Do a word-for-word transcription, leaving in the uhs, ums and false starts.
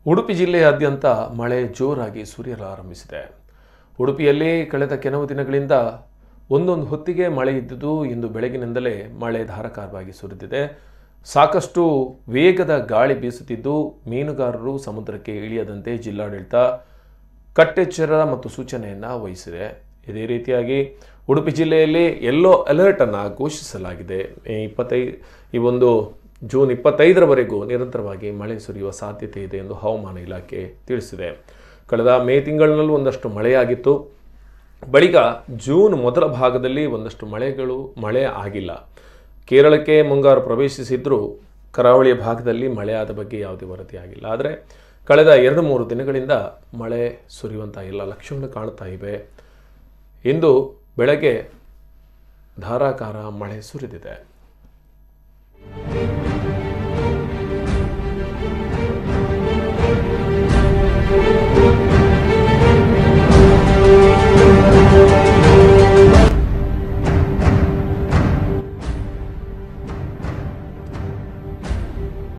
ಉಡುಪಿ ಜಿಲ್ಲೆಯಾದ್ಯಂತ ಮಳೆ ಜೋರಾಗಿ ಸುರಿಯಲಾರಂಭಿಸಿದೆ. ಉಡುಪಿಯಲ್ಲಿ ಕಳೆದ ಕೆಲವು ದಿನಗಳಿಂದ ಒಂದೊಂದು ಹೊತ್ತಿಗೆ ಮಳೆ ಇದ್ದುದು ಇಂದು ಬೆಳಗಿನಿಂದಲೇ ಮಳೆ ಧಾರಾಕಾರವಾಗಿ ಸುರಿದಿದೆ. ಸಾಕಷ್ಟು ವೇಗದ ಗಾಳಿ ಬೀಸುತ್ತಿದ್ದು ಮೀನುಗಾರರು ಸಮುದ್ರಕ್ಕೆ ಇಳಿಯದಂತೆ ಜಿಲ್ಲಾಡಳಿತ ಕಟ್ಟೆಚ್ಚರ ಮತ್ತು ಸೂಚನೆಯನ್ನು ವಹಿಸಿದೆ. ಇದೇ ರೀತಿಯಾಗಿ ಉಡುಪಿ ಜಿಲ್ಲೆಯಲ್ಲಿ ಯೆಲ್ಲೋ ಅಲರ್ಟ್ ಅನ್ನು ಘೋಷಿಸಲಾಗಿದೆ. ಇಪ್ಪತ್ತೈದು ಈ ಒಂದು ಜೂನ್ ಇಪ್ಪತ್ತೈದರವರೆಗೂ ನಿರಂತರವಾಗಿ ಮಳೆ ಸುರಿಯುವ ಸಾಧ್ಯತೆ ಇದೆ ಎಂದು ಹವಾಮಾನ ಇಲಾಖೆ ತಿಳಿಸಿದೆ. ಕಳೆದ ಮೇ ತಿಂಗಳಿನಲ್ಲೂ ಒಂದಷ್ಟು ಮಳೆಯಾಗಿತ್ತು. ಬಳಿಕ ಜೂನ್ ಮೊದಲ ಭಾಗದಲ್ಲಿ ಒಂದಷ್ಟು ಮಳೆಗಳು ಮಳೆ ಆಗಿಲ್ಲ. ಕೇರಳಕ್ಕೆ ಮುಂಗಾರು ಪ್ರವೇಶಿಸಿದ್ರೂ ಕರಾವಳಿಯ ಭಾಗದಲ್ಲಿ ಮಳೆಯಾದ ಬಗ್ಗೆ ಯಾವುದೇ ವರದಿಯಾಗಿಲ್ಲ. ಆದರೆ ಕಳೆದ ಎರಡು ಮೂರು ದಿನಗಳಿಂದ ಮಳೆ ಸುರಿಯುವಂಥ ಎಲ್ಲ ಲಕ್ಷಣಗಳು ಕಾಣ್ತಾ ಇವೆ. ಇಂದು ಬೆಳಗ್ಗೆ ಧಾರಾಕಾರ ಮಳೆ ಸುರಿದಿದೆ.